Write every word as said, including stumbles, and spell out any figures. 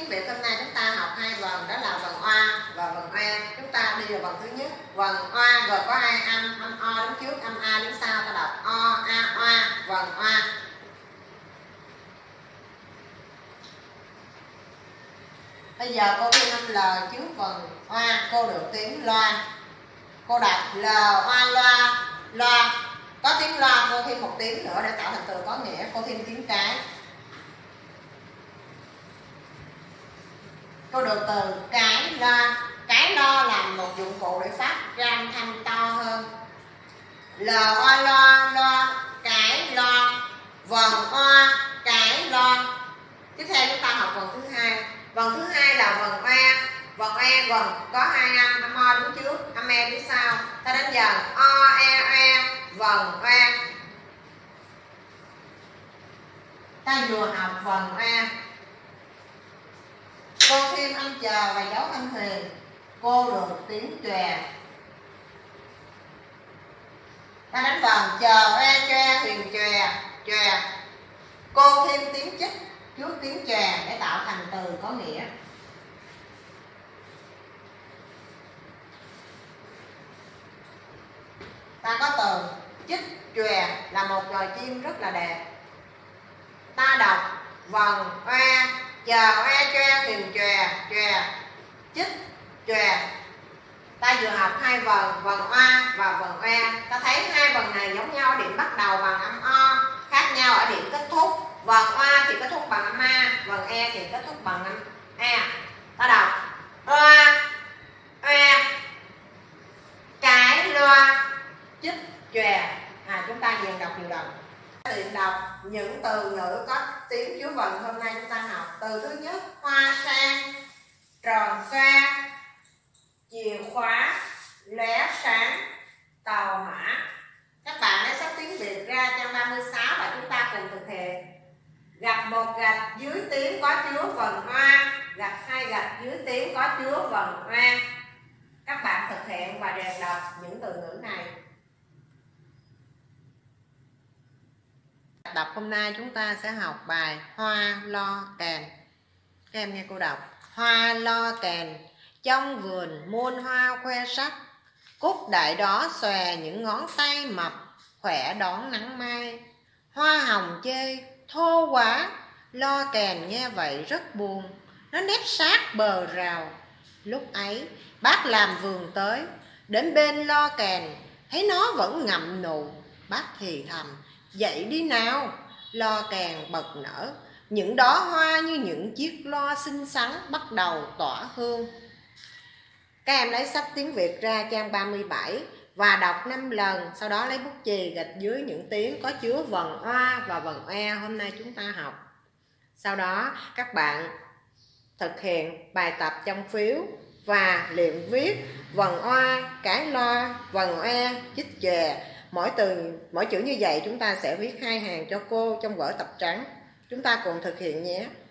tiếng Việt hôm nay chúng ta học hai vần, đó là vần oa và vần e. Chúng ta đi vào vần thứ nhất. Vần oa gồm có hai âm, âm o đứng trước, âm a đứng sau. Ta đọc o a oa, vần oa. Bây giờ cô ghi âm L trước vần oa, cô được tiếng loa. Cô đọc L oa loa, loa. Có tiếng loa, cô thêm một tiếng nữa để tạo thành từ có nghĩa. Cô thêm tiếng cái. Cô được từ cái loa. Cái loa là một dụng cụ để phát ra âm thanh to hơn. L oa loa, loa, cái loa, vần oa, cái loa. Tiếp theo chúng ta học vần thứ hai. Vần thứ hai là vần oa. Vần oa gồm có hai âm, âm o đứng trước, âm e đứng sau. Ta đánh dần o e e, vần oa. Ta vừa học vần oa, cô thêm âm chờ và dấu âm huyền, cô được tiếng chòe. Ta đánh vần chờ oe choe huyền chòe, chòe. Cô thêm tiếng chích trước tiếng chòe để tạo thành từ có nghĩa. Ta có từ chích chòe là một loài chim rất là đẹp. Ta đọc vần oa, chờ oe choe huyền chòe, chòe, chích chòe. Ta vừa học hai vần, vần oa và vần oa. Ta thấy hai vần này giống nhau, điểm bắt đầu bằng âm o, khác nhau ở điểm kết thúc. Vần oa thì kết thúc bằng âm a, vần e thì kết thúc bằng âm e. Ta đọc oa, oa, cái loa, chích chòe. À, chúng ta dần đọc nhiều lần. Luyện đọc những từ ngữ có tiếng chứa vần hôm nay chúng ta học. Từ thứ nhất hoa sang, tròn xoa, chìa khóa, lóe sáng, tàu hỏa. Các bạn hãy sách tiếng Việt ra trang ba mươi sáu và chúng ta cùng thực hiện. Gạch một gạch dưới tiếng có chứa vần oa, gạch hai gạch dưới tiếng có chứa vần oa. Các bạn thực hiện và rèn đọc những từ ngữ này. Đọc hôm nay chúng ta sẽ học bài hoa lo kèn. Các em nghe cô đọc. Hoa lo kèn, trong vườn muôn hoa khoe sắc, cúc đại đó xòe những ngón tay mập, khỏe đón nắng mai. Hoa hồng chê thô quá, lo kèn nghe vậy rất buồn, nó nép sát bờ rào. Lúc ấy bác làm vườn tới, đến bên lo kèn, thấy nó vẫn ngậm nụ. Bác thì thầm, dậy đi nào. Lo kèn bật nở, những đóa hoa như những chiếc loa xinh xắn bắt đầu tỏa hương. Các em lấy sách tiếng Việt ra trang ba mươi bảy và đọc năm lần, sau đó lấy bút chì gạch dưới những tiếng có chứa vần oa và vần e hôm nay chúng ta học. Sau đó các bạn thực hiện bài tập trong phiếu và luyện viết vần oa, cái loa, vần e, chích chòe. Mỗi từ, mỗi chữ như vậy chúng ta sẽ viết hai hàng cho cô trong vở tập trắng. Chúng ta cùng thực hiện nhé.